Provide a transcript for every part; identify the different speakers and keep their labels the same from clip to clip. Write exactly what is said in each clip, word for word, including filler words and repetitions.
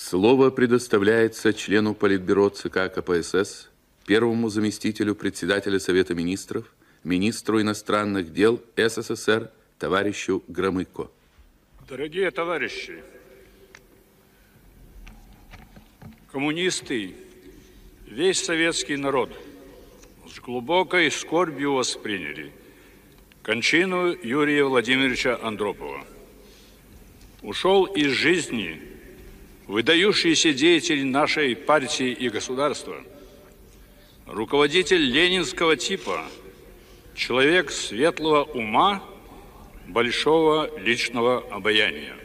Speaker 1: Слово предоставляется члену Политбюро ЦК КПСС, первому заместителю председателя Совета министров, министру иностранных дел СССР товарищу Громыко.
Speaker 2: Дорогие товарищи, коммунисты, весь советский народ с глубокой скорбью восприняли кончину Юрия Владимировича Андропова. Ушел из жизни выдающийся деятель нашей партии и государства, руководитель ленинского типа, человек светлого ума, большого личного обаяния.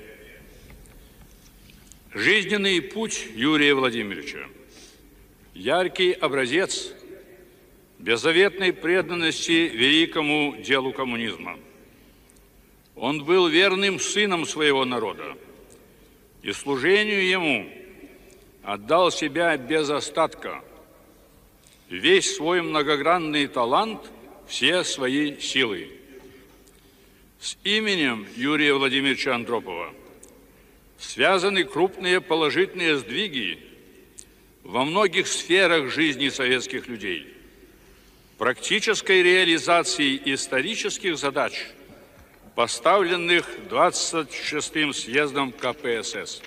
Speaker 2: Жизненный путь Юрия Владимировича – яркий образец беззаветной преданности великому делу коммунизма. Он был верным сыном своего народа и служению ему отдал себя без остатка, весь свой многогранный талант, все свои силы. С именем Юрия Владимировича Андропова связаны крупные положительные сдвиги во многих сферах жизни советских людей, практической реализации исторических задач, поставленных двадцать шестым съездом КПСС.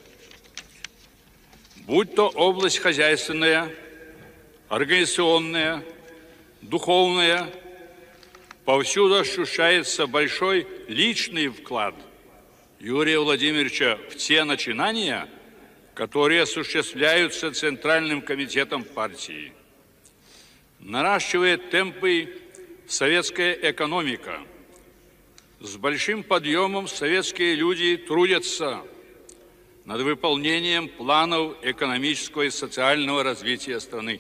Speaker 2: Будь то область хозяйственная, организационная, духовная, повсюду ощущается большой личный вклад Юрия Владимировича в те начинания, которые осуществляются Центральным комитетом партии. Наращивает темпы советская экономика. С большим подъемом советские люди трудятся над выполнением планов экономического и социального развития страны.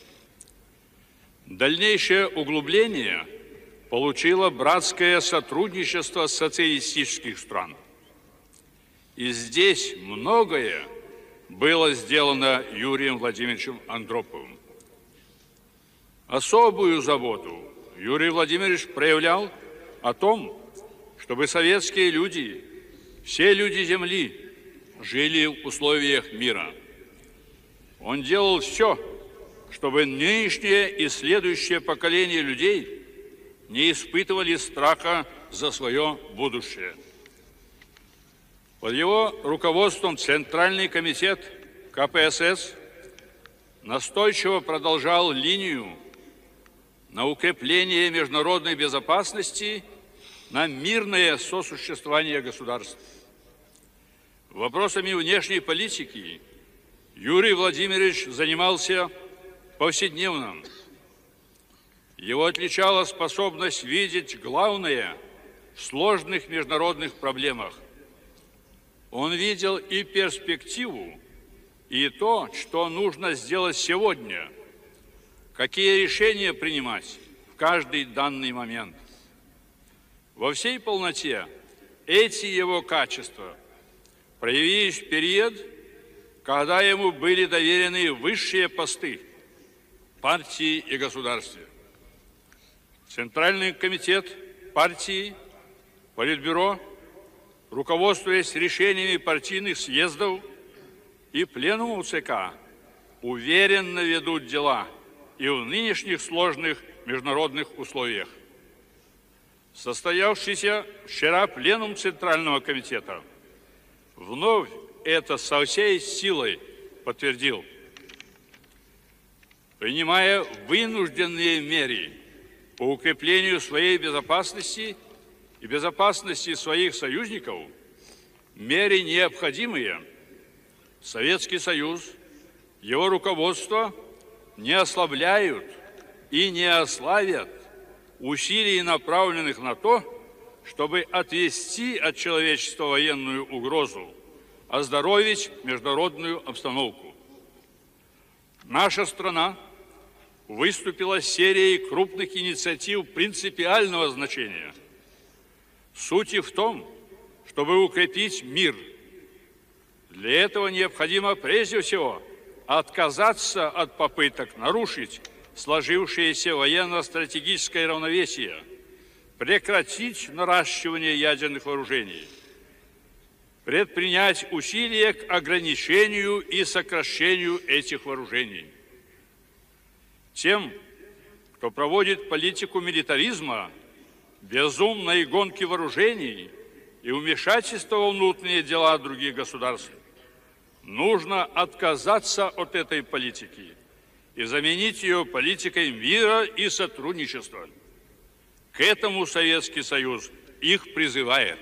Speaker 2: Дальнейшее углубление получило братское сотрудничество социалистических стран. И здесь многое было сделано Юрием Владимировичем Андроповым. Особую заботу Юрий Владимирович проявлял о том, чтобы советские люди, все люди земли, жили в условиях мира. Он делал все, чтобы нынешнее и следующее поколение людей не испытывали страха за свое будущее. Под его руководством Центральный комитет КПСС настойчиво продолжал линию на укрепление международной безопасности, на мирное сосуществование государств. Вопросами внешней политики Юрий Владимирович занимался повседневно. Его отличала способность видеть главное в сложных международных проблемах. Он видел и перспективу, и то, что нужно сделать сегодня, какие решения принимать в каждый данный момент. Во всей полноте эти его качества проявились в период, когда ему были доверены высшие посты партии и государстве. Центральный комитет партии, Политбюро, руководствуясь решениями партийных съездов и пленумов ЦК, уверенно ведут дела и в нынешних сложных международных условиях. Состоявшийся вчера пленум Центрального комитета вновь это со всей силой подтвердил. Принимая вынужденные меры по укреплению своей безопасности и безопасности своих союзников, меры необходимые, Советский Союз, его руководство не ослабляют и не ослабят усилий, направленных на то, чтобы отвести от человечества военную угрозу, оздоровить международную обстановку. Наша страна выступила с серией крупных инициатив принципиального значения. Суть в том, чтобы укрепить мир. Для этого необходимо прежде всего отказаться от попыток нарушить сложившееся военно-стратегическое равновесие, прекратить наращивание ядерных вооружений. предпринять усилия к ограничению и сокращению этих вооружений. Тем, кто проводит политику милитаризма, безумной гонки вооружений и вмешательства во внутренние дела других государств, нужно отказаться от этой политики и заменить ее политикой мира и сотрудничества. К этому Советский Союз их призывает.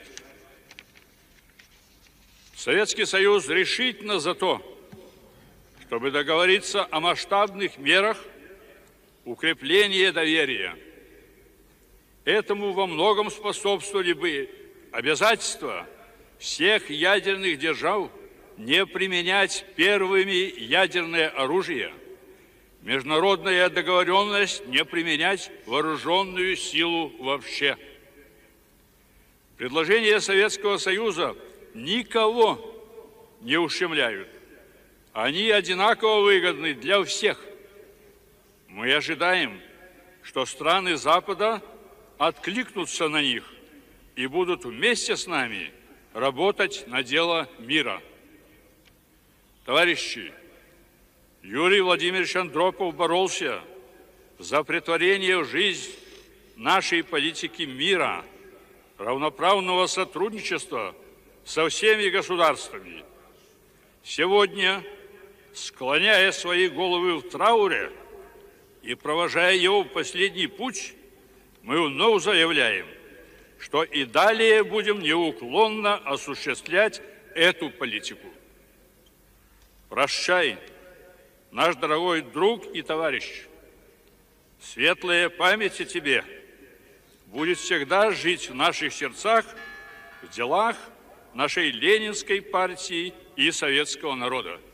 Speaker 2: Советский Союз решительно за то, чтобы договориться о масштабных мерах укрепления доверия. Этому во многом способствовали бы обязательства всех ядерных держав не применять первыми ядерное оружие, международная договоренность не применять вооруженную силу вообще. Предложения Советского Союза никого не ущемляют. Они одинаково выгодны для всех. Мы ожидаем, что страны Запада откликнутся на них и будут вместе с нами работать на дело мира. Товарищи, Юрий Владимирович Андропов боролся за претворение в жизнь нашей политики мира, равноправного сотрудничества со всеми государствами. Сегодня, склоняя свои головы в трауре и провожая его в последний путь, мы вновь заявляем, что и далее будем неуклонно осуществлять эту политику. Прощай, наш дорогой друг и товарищ. Светлая память о тебе будет всегда жить в наших сердцах, в делах нашей Ленинской партии и советского народа.